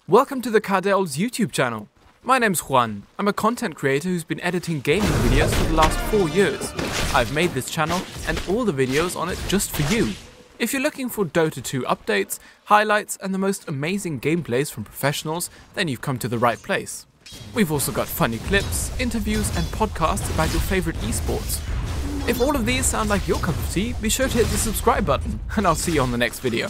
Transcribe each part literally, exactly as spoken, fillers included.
Welcome to the Cardel's YouTube channel. My name's Juan. I'm a content creator who's been editing gaming videos for the last four years. I've made this channel and all the videos on it just for you. If you're looking for Dota two updates, highlights and the most amazing gameplays from professionals, then you've come to the right place. We've also got funny clips, interviews and podcasts about your favorite esports. If all of these sound like your cup of tea, be sure to hit the subscribe button and I'll see you on the next video.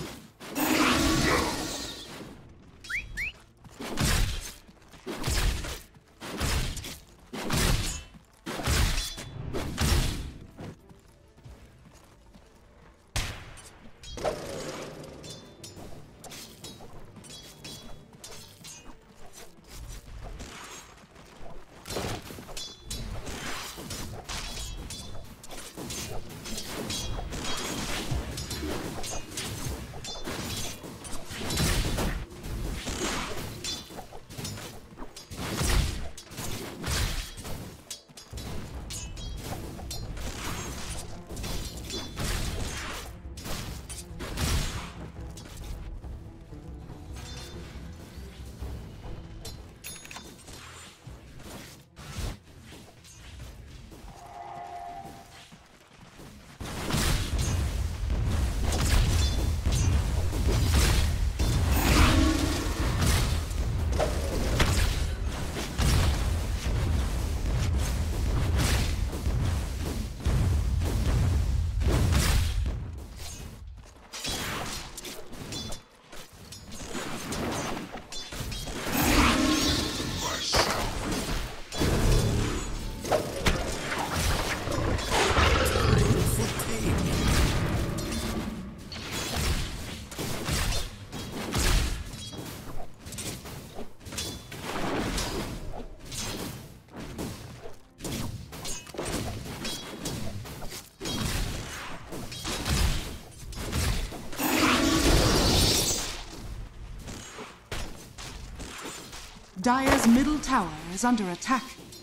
Dire's middle tower is under attack.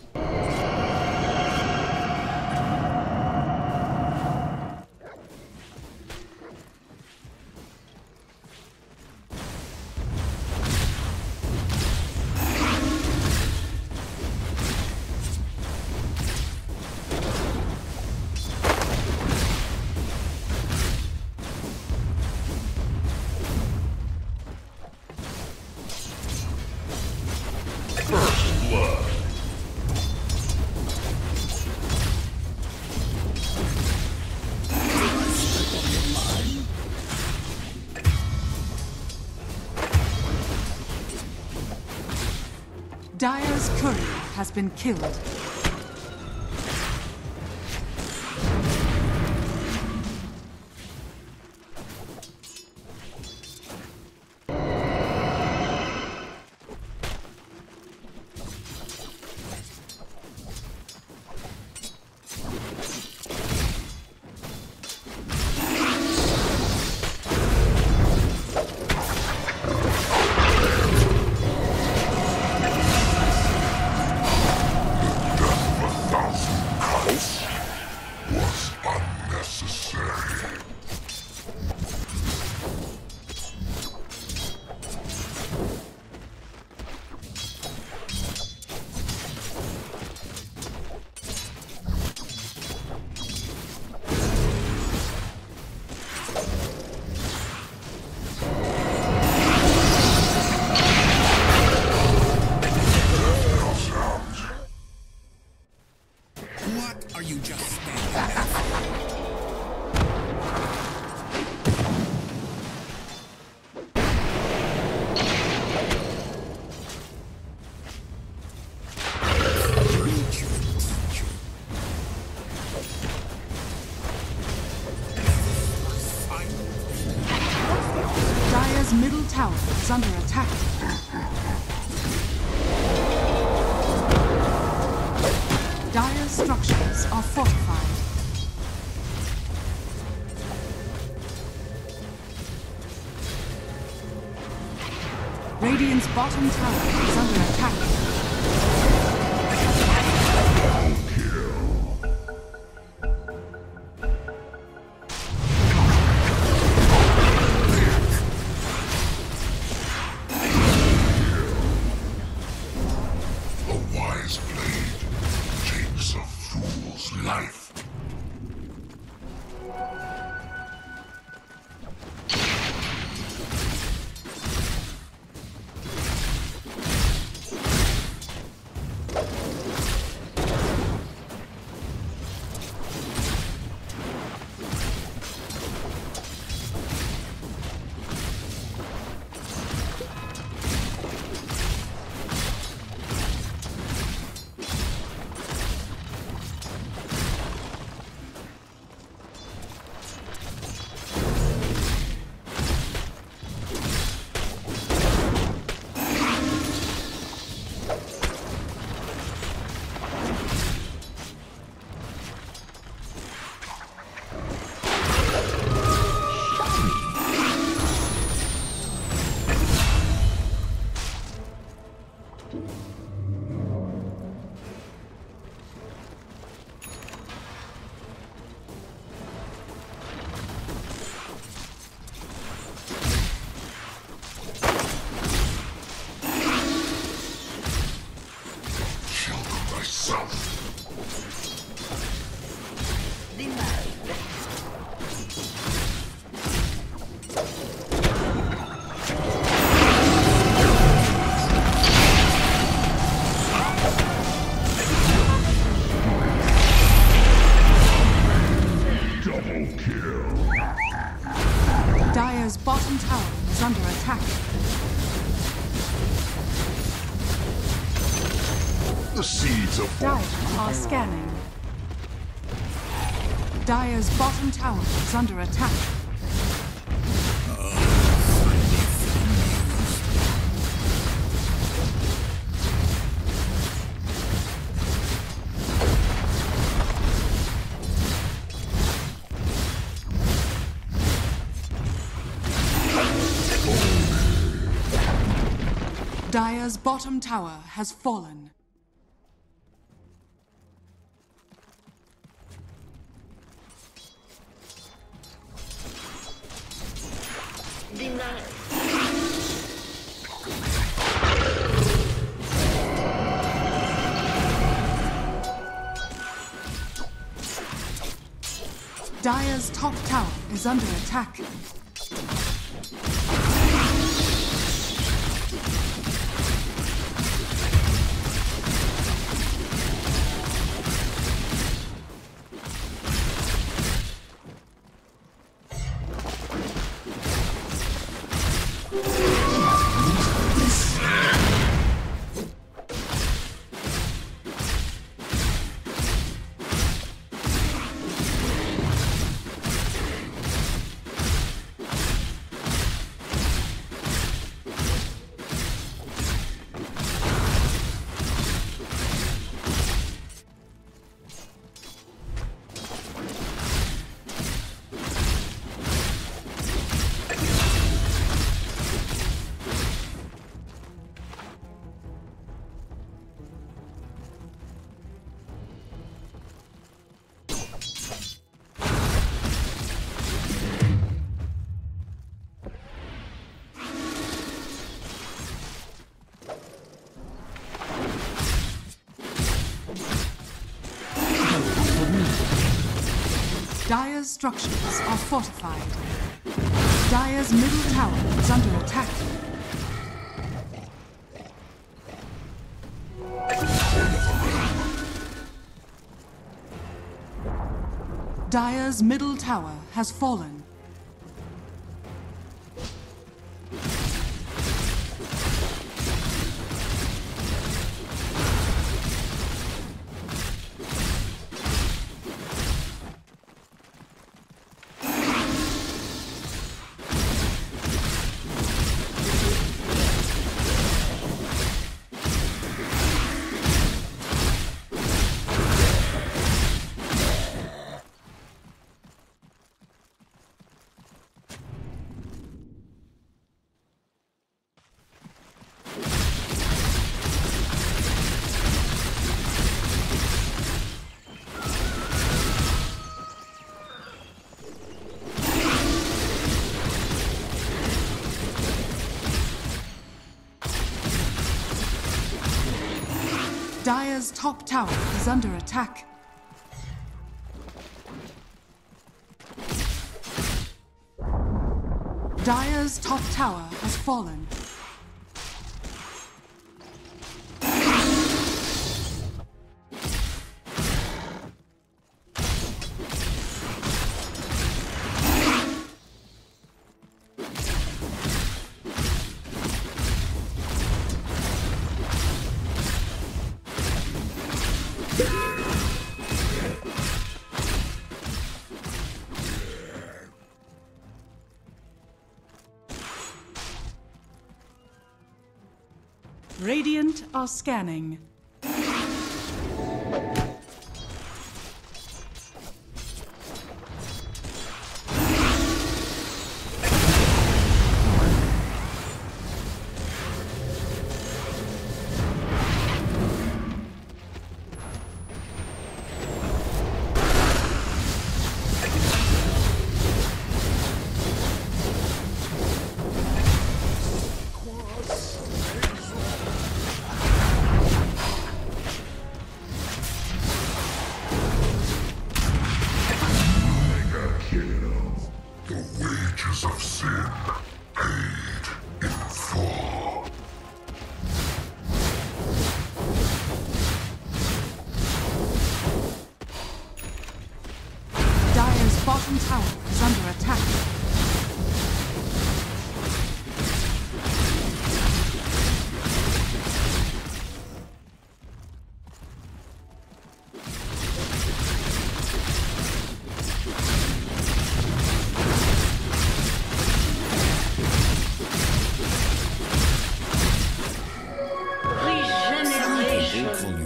Dire's courier has been killed. Middle tower is under attack. Dire's structures are fortified. Radiant's bottom tower is under attack. The seeds of Dire are scanning. Dire's bottom tower is under attack. Dire's bottom tower has fallen. Dire's top tower is under attack. Dire's structures are fortified. Dire's middle tower is under attack. Dire's middle tower has fallen. Dire's top tower is under attack. Dire's top tower has fallen. Radiant are scanning.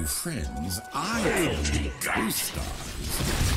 friends, I call you co-stars.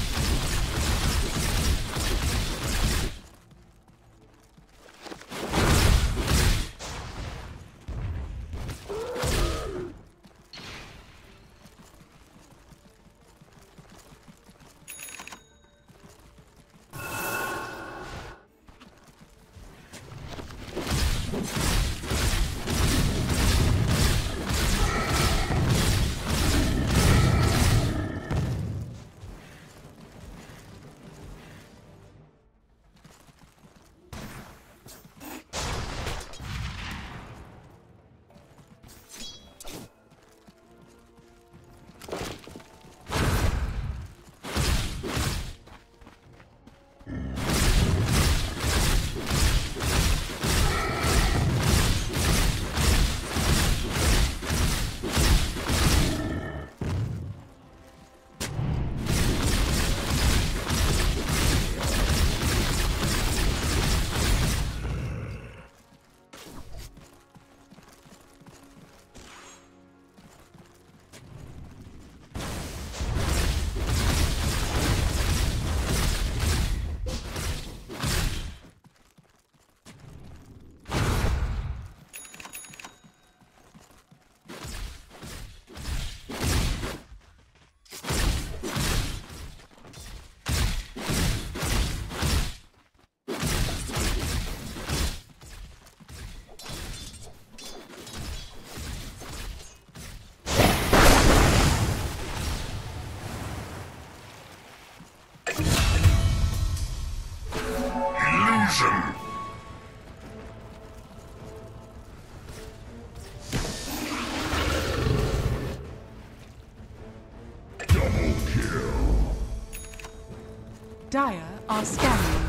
Dire are scanning.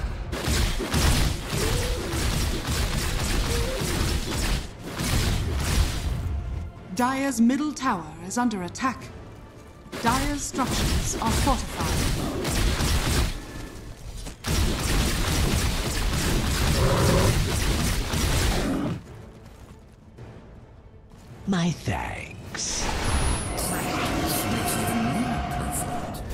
Dire's middle tower is under attack. Dire's structures are fortified. My thanks. Practice makes even more perfect.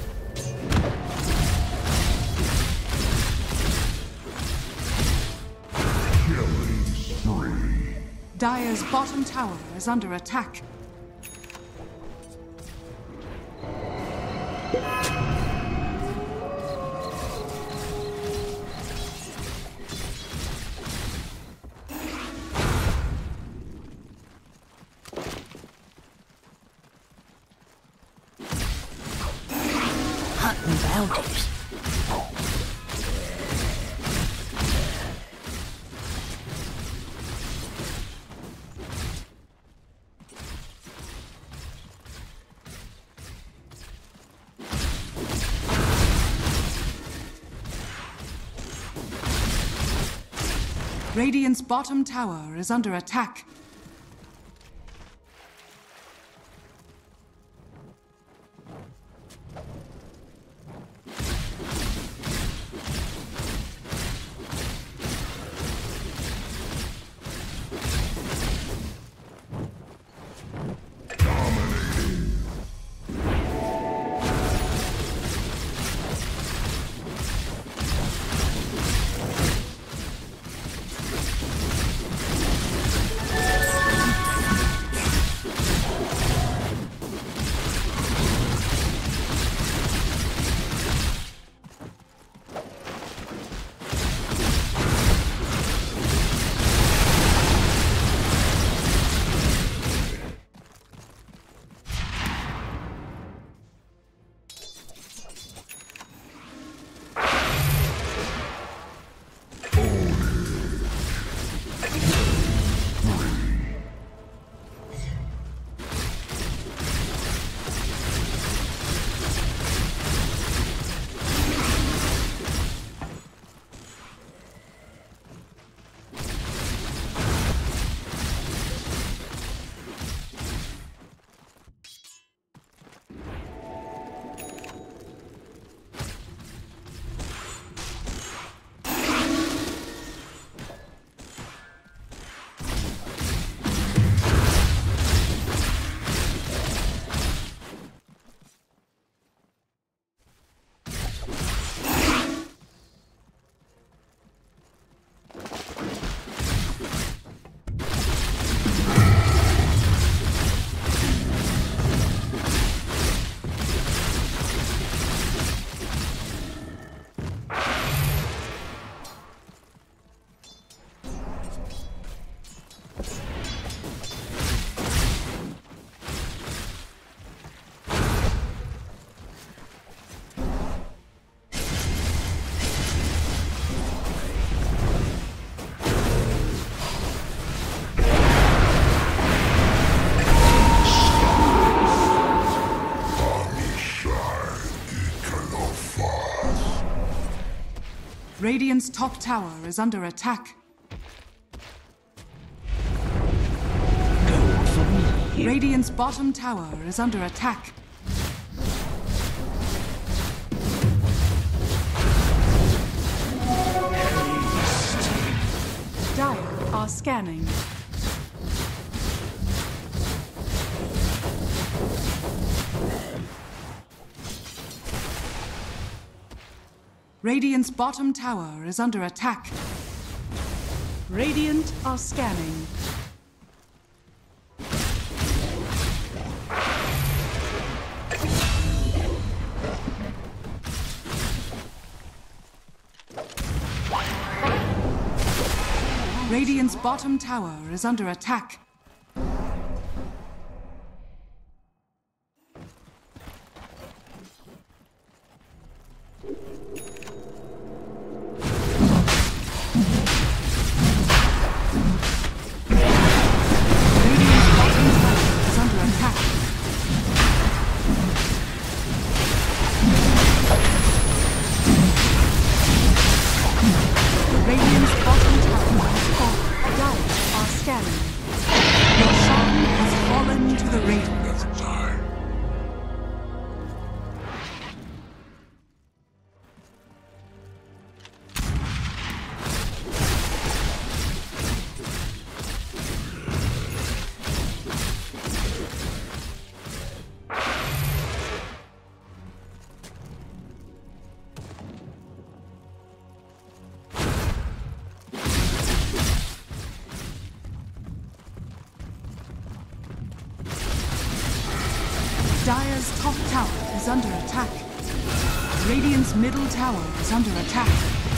Killing spree. Dire's bottom tower is under attack. Hunting bounties. Radiant's bottom tower is under attack. Radiant's top tower is under attack. Go for me. Radiant's bottom tower is under attack. Dire are scanning. Radiant's bottom tower is under attack. Radiant are scanning. Radiant's bottom tower is under attack. Dire's top tower is under attack. Radiant's middle tower is under attack.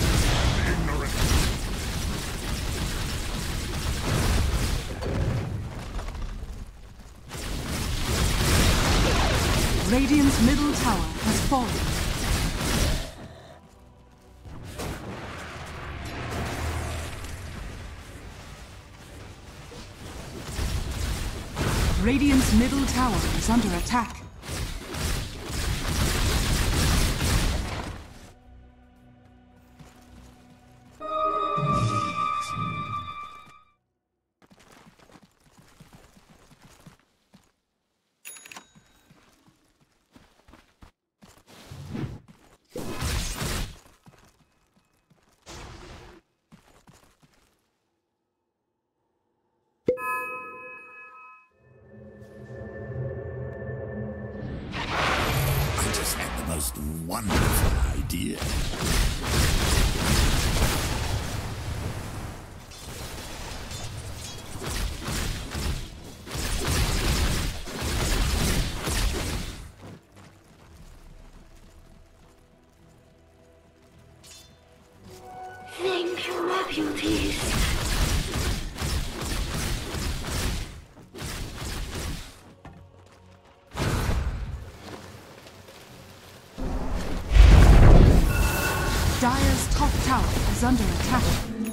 Radiant's middle tower has fallen. Radiant's middle tower is under attack. Most wonderful idea. Thank you, my beauties. Dire's top tower is under attack.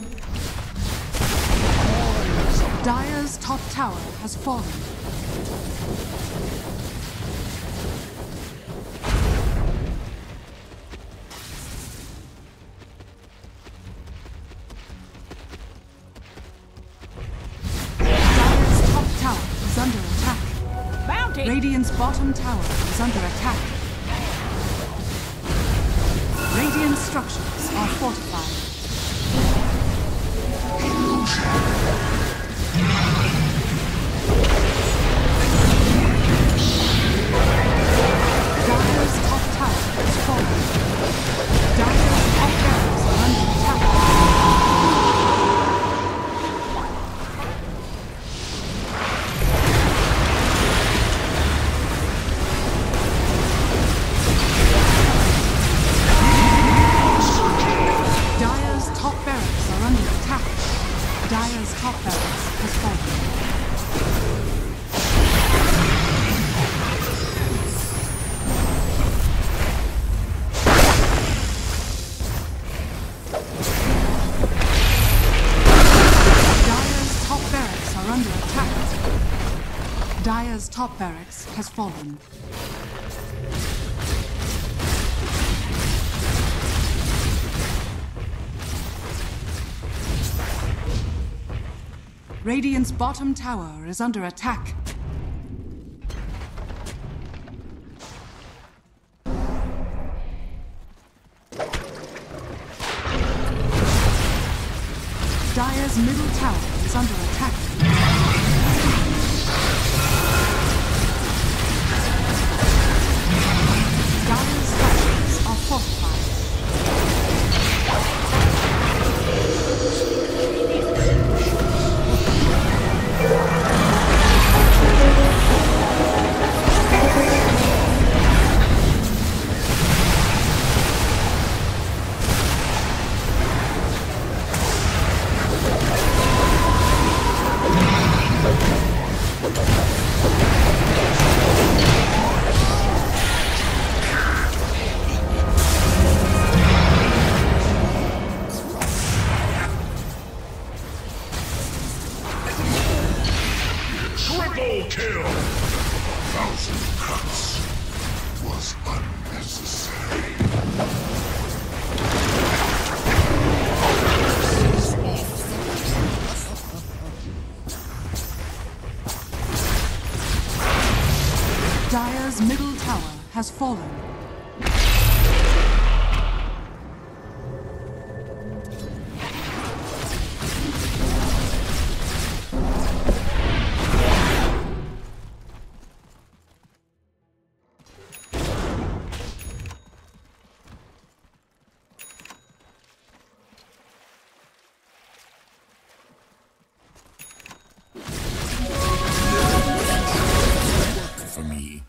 Dire's top tower has fallen. Dire's top tower is under attack. Bounty! Radiant's bottom tower is under attack. Radiant structures are fortified. Dire's top tower is falling. Dire's top barracks are under attack. Dire's top barracks has fallen. Dire's top barracks are under attack. Dire's top barracks has fallen. Radiant's bottom tower is under attack. Dire's middle tower is under attack. Dire's structures are fortified. Triple kill! A thousand cuts was unnecessary. Dire's middle tower has fallen. For me.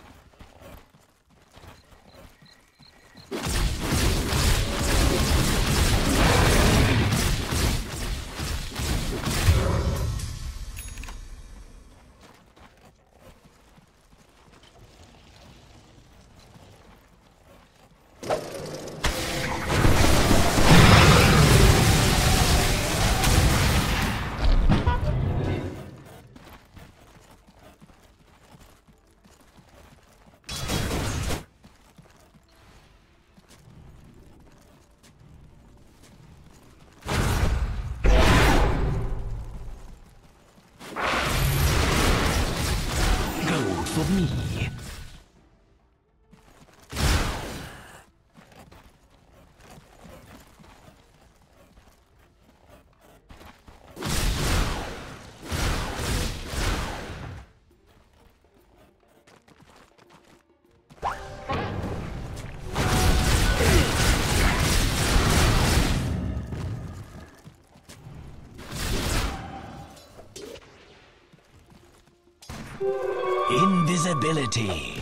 For me. Invisibility.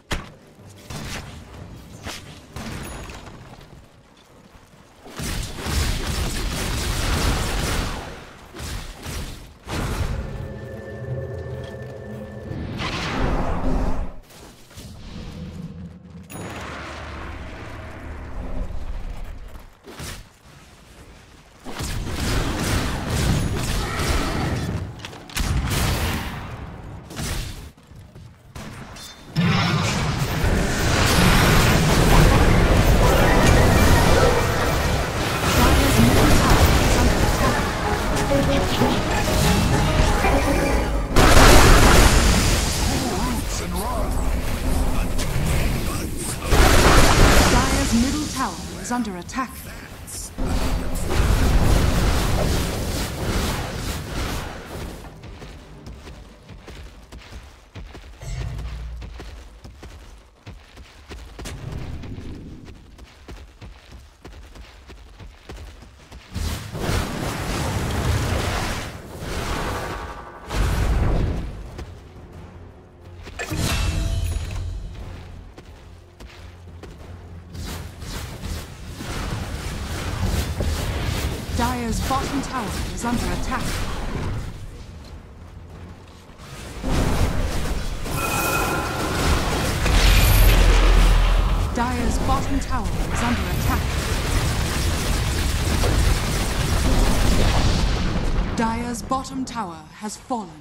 Under attack. Dire's bottom tower is under attack. Dire's bottom tower is under attack. Dire's bottom tower has fallen.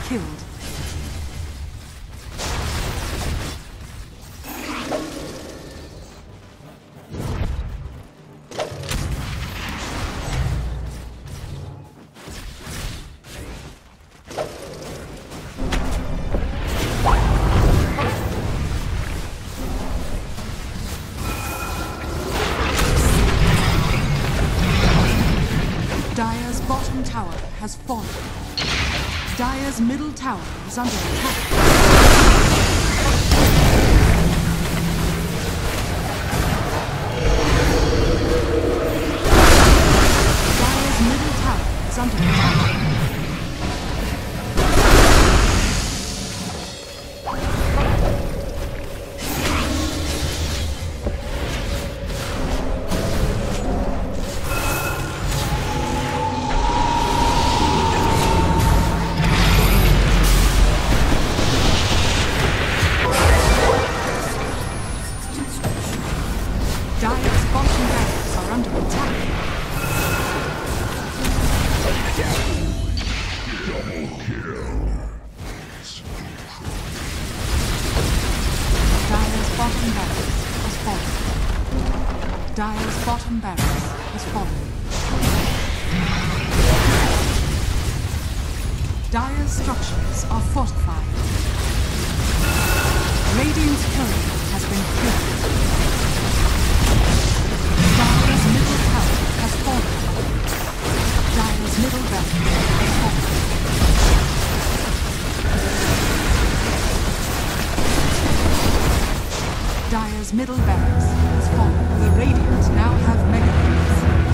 killed. Dire's bottom tower has fallen. Dire's middle tower is under attack. Dire's middle tower is under attack. Dire's bottom barracks are under attack. Dire's bottom barracks has fallen. Dire's bottom barracks has fallen. Dire's structures are fortified. Radiant's courier has been killed. Dire's middle tower has fallen. Dire's middle barracks has fallen. Dire's middle barracks has fallen. The Radiant now have mega barracks.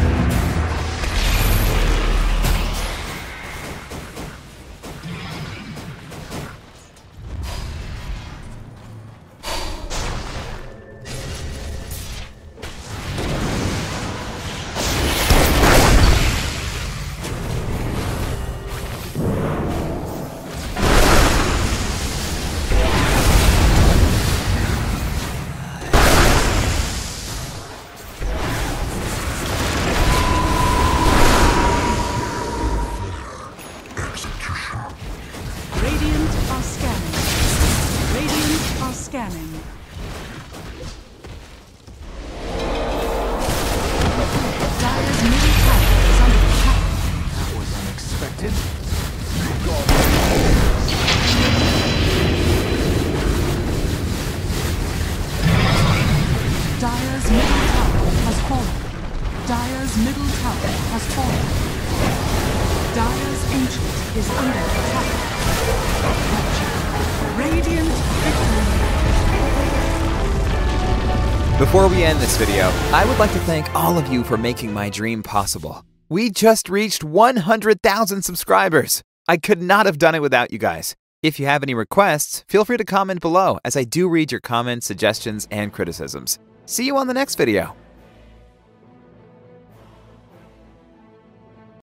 Radiant are scanning. Radiant are scanning. Dire's middle tower is under attack. That was unexpected. Dire's middle tower has fallen. Dire's middle tower has fallen. Dire's ancient is under attack. Radiant victory. Before we end this video, I would like to thank all of you for making my dream possible. We just reached one hundred thousand subscribers. I could not have done it without you guys. If you have any requests, feel free to comment below, as I do read your comments, suggestions, and criticisms. See you on the next video.